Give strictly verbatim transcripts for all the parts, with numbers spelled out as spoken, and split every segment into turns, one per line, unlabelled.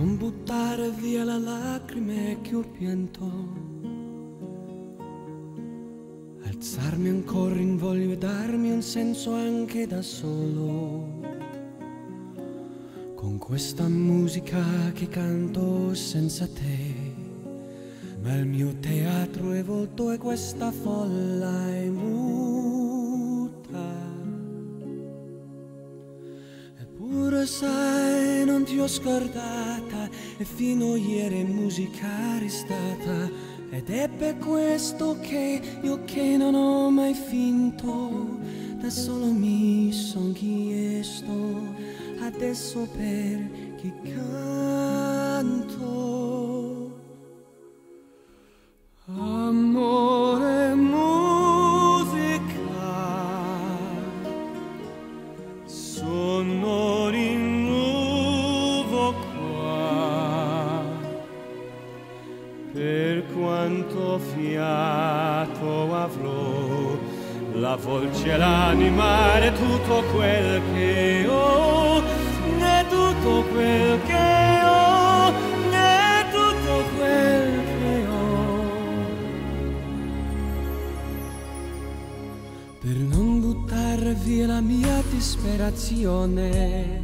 non buttare via le lacrime che ho pianto, alzarmi ancora in voglia e darmi un senso anche da solo, con questa musica che canto senza te. Ma il mio teatro è volto e questa folla è muta. Eppure sai, non ti ho scordata e fino ieri è musica restata. Ed è per questo che io che non ho mai finto, da solo mi son chiesto adesso per chi canto. Amore, musica, sono di nuovo qua, per quanto fiato avrò, la voce e l'anima è tutto quel che ho, è tutto quel che ho, è tutto quel che ho. Per non buttare via la mia disperazione,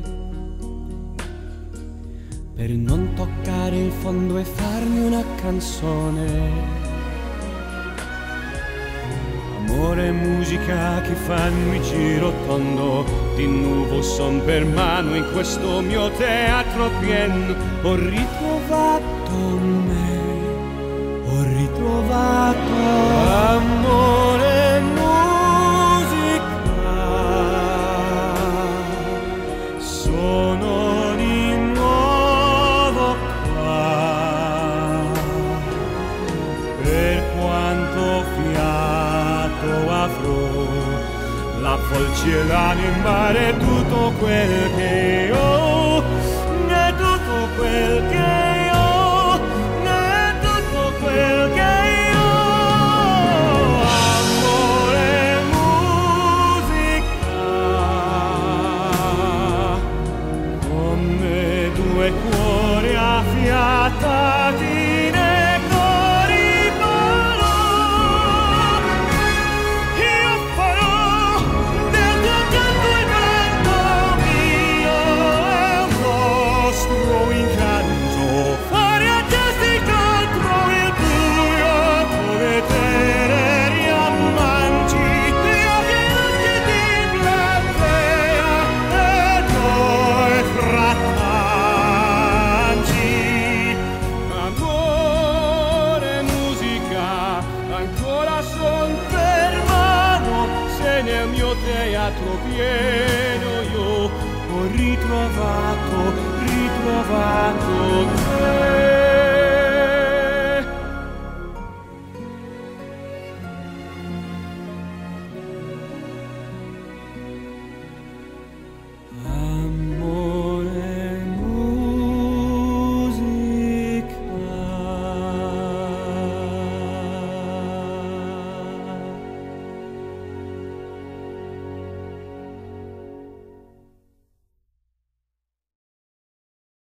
per non toccare il fondo e farmi una canzone. Amore e musica che fanno il giro tondo, di nuovo son per mano in questo mio teatro pieno. Ho ritrovato me, ho ritrovato amore e musica. Sono di nuovo qua, per quanto fiato avrò, la voce e l'anima è tutto quel che ho, è tutto quel che ho, è tutto quel che ho. Amore e musica, come due cuori affiatati nei cori balò. Io farò del tuo canto il canto mio e un nostro incanto, fare a gesti contro il buio come teneri amanti, gli occhi lucidi di platea e noi frattanti. Amore, musica, ancora son per mano, se nel mio teatro pieno io ho ritrovato, ritrovato